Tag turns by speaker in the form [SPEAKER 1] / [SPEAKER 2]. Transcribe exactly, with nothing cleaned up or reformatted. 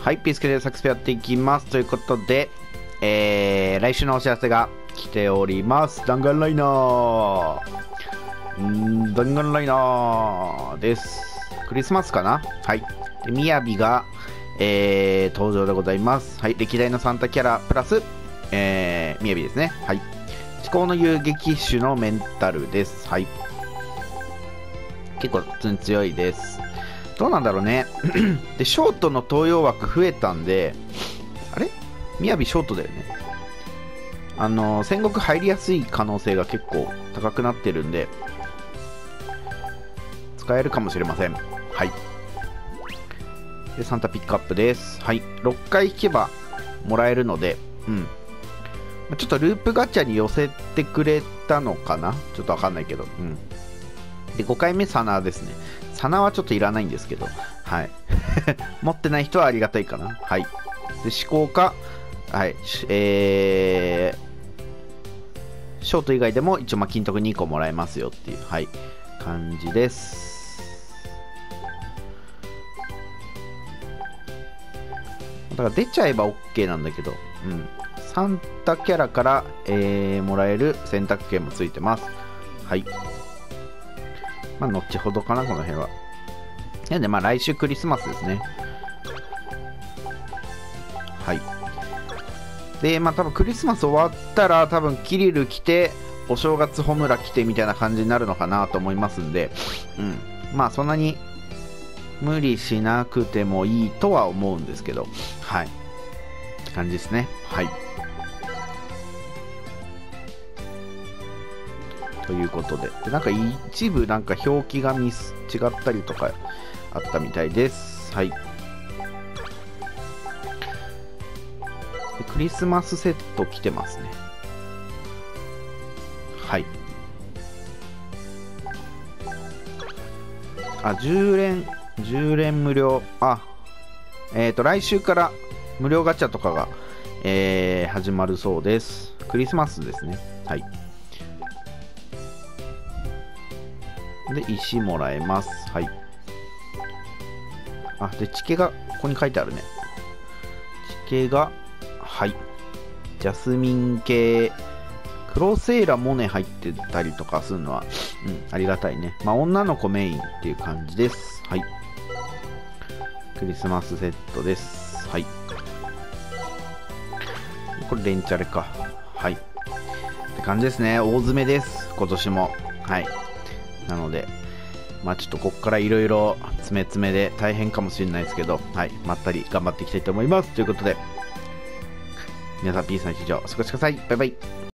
[SPEAKER 1] はい、ピースケでサックスやっていきます。ということで、えー、来週のお知らせが来ております。弾丸ライナー。んー、弾丸ライナーです。クリスマスかな。はい。で、みやびが、えー、登場でございます。はい、歴代のサンタキャラプラス、えー、みやびですね。はい。至高の遊撃手のメンタルです。はい。結構普通に強いです。どうなんだろうね。で、ショートの東洋枠増えたんで、あれみやびショートだよね。あの、戦国入りやすい可能性が結構高くなってるんで、使えるかもしれません。はい。で、サンタピックアップです。はい。ろっかい引けばもらえるので、うん。ちょっとループガチャに寄せてくれたのかな、ちょっとわかんないけど。うん。で、ごかいめサナーですね。サナーはちょっといらないんですけど、はい。持ってない人はありがたいかな。はい。で、思考か、はい。えー、ショート以外でも一応、まあ、金徳にこもらえますよっていう、はい、感じです。だから出ちゃえば OK なんだけど、うん。サンタキャラから、えー、もらえる選択権もついてます。はい。まあ、後ほどかな、この辺は。なんで、まあ、来週クリスマスですね。はい。で、まあ、多分クリスマス終わったら、多分キリル来て、お正月ホムラ来てみたいな感じになるのかなと思いますんで、うん。まあ、そんなに無理しなくてもいいとは思うんですけど、はい。って感じですね。はい。ということで、でなんか一部なんか表記がミス違ったりとかあったみたいです。はい。でクリスマスセット来てますね。はい。あ、じゅう連、じゅう連無料。あ、えっと、来週から無料ガチャとかが、えー、始まるそうです。クリスマスですね。はい。で、石もらえます。はい。あ、で、地形が、ここに書いてあるね。地形が、はい。ジャスミン系、クロセイラモネ入ってたりとかするのは、うん、ありがたいね。まあ、女の子メインっていう感じです。はい。クリスマスセットです。はい。これ、レンチャレか。はい。って感じですね。大詰めです。今年も。はい。なので、まあちょっとここからいろいろ詰め詰めで大変かもしれないですけど、はい、まったり頑張っていきたいと思います。ということで、皆さんピースな日常お過ごしください。バイバイ。